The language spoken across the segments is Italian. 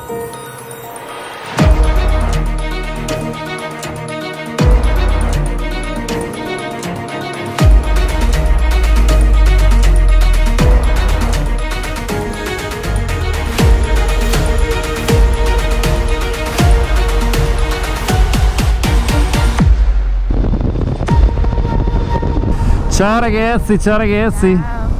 Ciao ragazzi, ciao ragazzi.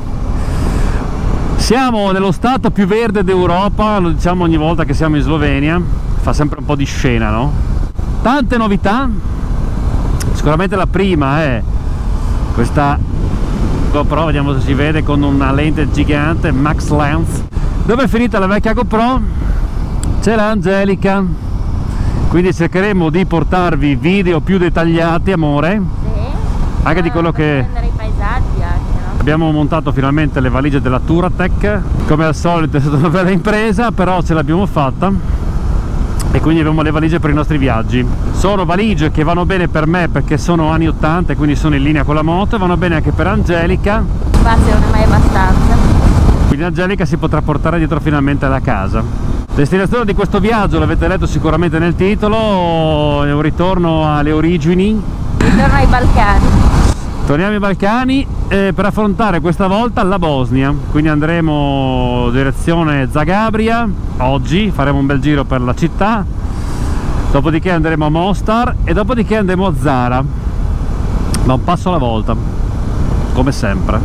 Siamo nello stato più verde d'Europa, lo diciamo ogni volta che siamo in Slovenia, fa sempre un po' di scena, no? Tante novità, sicuramente la prima è questa GoPro, vediamo se si vede, con una lente gigante Max Lens. Dove è finita la vecchia GoPro? C'è l'Angelica, quindi cercheremo di portarvi video più dettagliati, amore, anche di quello che abbiamo montato. Finalmente le valigie della Touratech, come al solito è stata una bella impresa, però ce l'abbiamo fatta e quindi abbiamo le valigie per i nostri viaggi. Sono valigie che vanno bene per me perché sono anni 80 e quindi sono in linea con la moto, e vanno bene anche per Angelica. Spazio non è mai abbastanza. Quindi Angelica si potrà portare dietro finalmente alla casa. Destinazione di questo viaggio l'avete letto sicuramente nel titolo, è un ritorno alle origini. Ritorno ai Balcani. Torniamo ai Balcani per affrontare questa volta la Bosnia, quindi andremo direzione Zagabria oggi, faremo un bel giro per la città, dopodiché andremo a Mostar e dopodiché andremo a Zara, ma un passo alla volta, come sempre.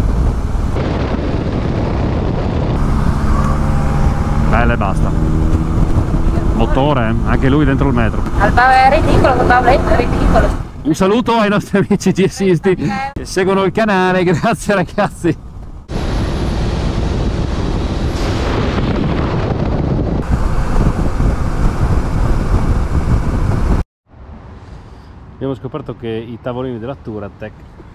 Bella e basta. Motore, anche lui dentro il metro. È ridicolo, è ridicolo. Un saluto ai nostri amici GSisti che seguono il canale, grazie ragazzi. Abbiamo scoperto che i tavolini della Touratech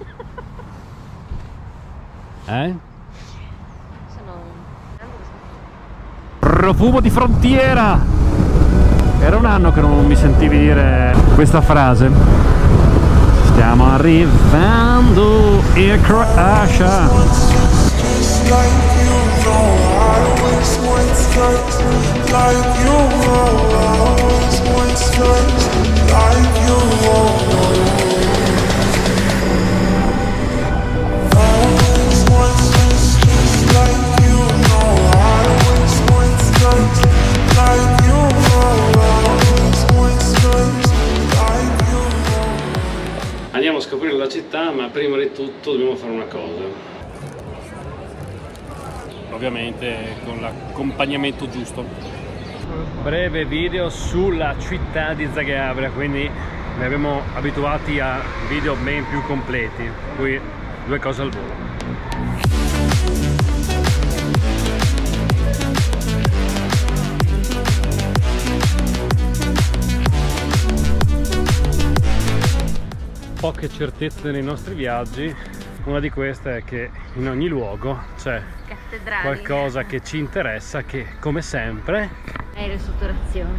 sono profumo di frontiera. Era un anno che non mi sentivi dire questa frase. Stiamo arrivando in Croatia. Andiamo a scoprire la città, ma prima di tutto dobbiamo fare una cosa. Ovviamente con l'accompagnamento giusto. Breve video sulla città di Zagabria, quindi ne abbiamo abituati a video ben più completi. Qui due cose al volo. Poche certezze nei nostri viaggi, una di queste è che in ogni luogo c'è qualcosa che ci interessa, che come sempre è ristrutturazione.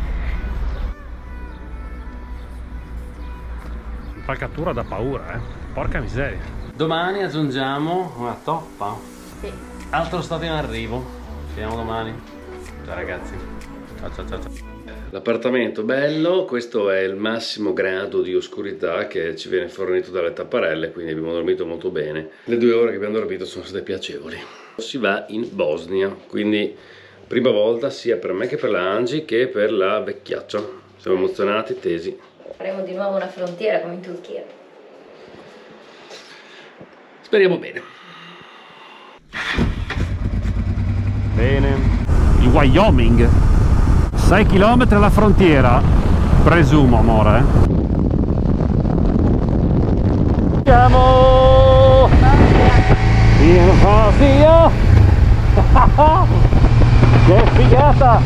Impalcatura da paura, porca miseria. Domani aggiungiamo una toppa. Sì. Altro stato in arrivo. Ci vediamo domani. Ciao ragazzi. Ciao ciao ciao ciao. L'appartamento bello, questo è il massimo grado di oscurità che ci viene fornito dalle tapparelle, quindi abbiamo dormito molto bene. Le 2 ore che abbiamo dormito sono state piacevoli. Si va in Bosnia, quindi prima volta sia per me che per la Angie che per la vecchiaccia. Siamo emozionati, tesi. Faremo di nuovo una frontiera come in Turchia. Speriamo bene. Bene. Il Wyoming. 6 km alla frontiera, presumo, amore. Siamo in Bosnia. Che figata!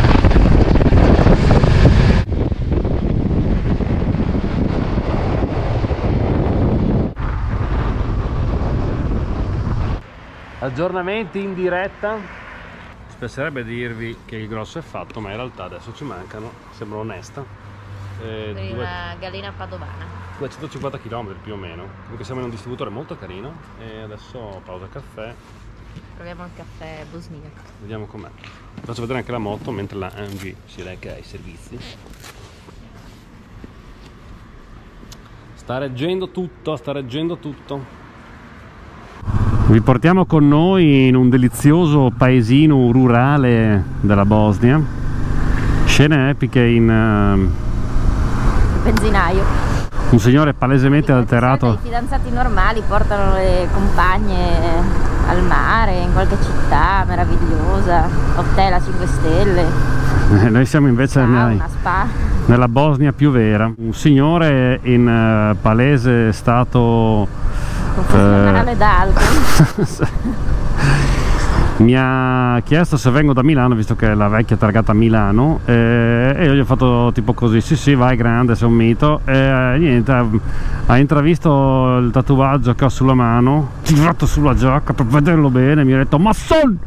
Aggiornamenti in diretta. Piacerebbe dirvi che il grosso è fatto, ma in realtà adesso ci mancano, sembro onesta, Una gallina padovana. 250 km più o meno, perché siamo in un distributore molto carino e adesso pausa caffè Proviamo il caffè bosniaco. Vediamo com'è. Faccio vedere anche la moto mentre la AMG si reca ai servizi. Sta reggendo tutto, sta reggendo tutto. Vi portiamo con noi in un delizioso paesino rurale della Bosnia. Scene epiche in Benzinaio. un signore palesemente alterato. I fidanzati normali portano le compagne al mare, in qualche città meravigliosa, hotel a 5 stelle. Noi siamo invece Una spa. nella Bosnia più vera. Un signore in palese stato Confessionale d'alcol. mi ha chiesto se vengo da Milano, visto che è la vecchia targata a Milano, e io gli ho fatto tipo così: sì vai, grande, sei un mito. E niente, ha intravisto il tatuaggio che ho sulla mano, tirato sulla giacca per vederlo bene, mi ha detto Masson!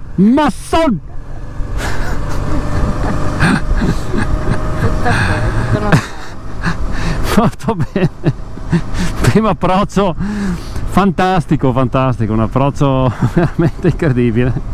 Fatto bene. Primo approccio fantastico, un approccio veramente incredibile.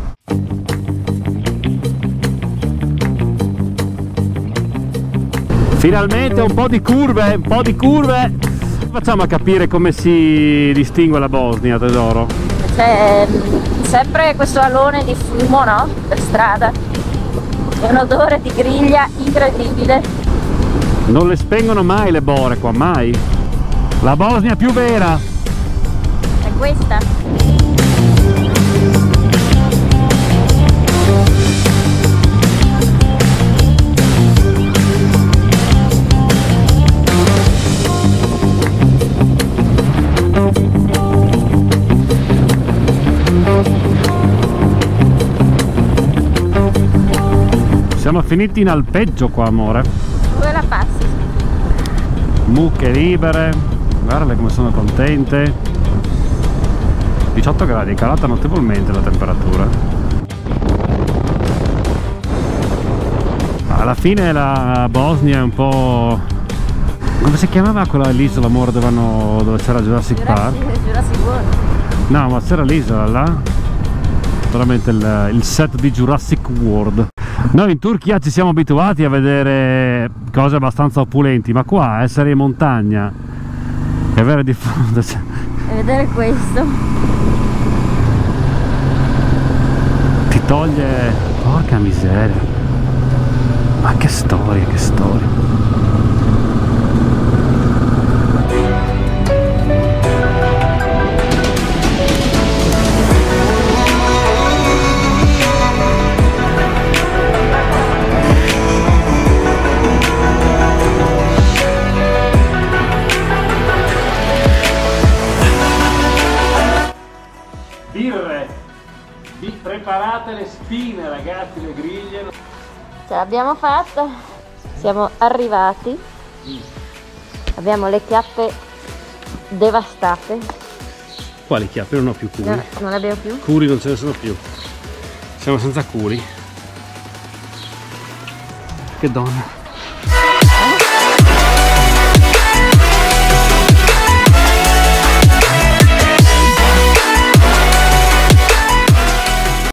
Finalmente un po' di curve, Facciamo a capire come si distingue la Bosnia, tesoro. C'è sempre questo alone di fumo, no? Per strada. È un odore di griglia incredibile. Non le spengono mai le bore qua, mai. La Bosnia più vera. È questa. Siamo finiti in alpeggio qua, amore. Dove la passi? Mucche libere, guardale come sono contente. 18 gradi, è calata notevolmente la temperatura. Alla fine la Bosnia è un po'... come si chiamava quella l'isola, amore, dove c'era Jurassic Park? Jurassic World. No, ma c'era l'isola là, veramente il set di Jurassic World. Noi in Turchia ci siamo abituati a vedere cose abbastanza opulenti, ma qua essere in montagna e avere di fronte... E vedere questo. ti toglie... porca miseria, ma che storia, che storia. Preparate le spine, ragazzi, le griglie. Ce l'abbiamo fatta, siamo arrivati, abbiamo le chiappe devastate. Quali chiappe? Non ho più curi. No, non le abbiamo più? Curi non ce ne sono più. Siamo senza curi. Che donna.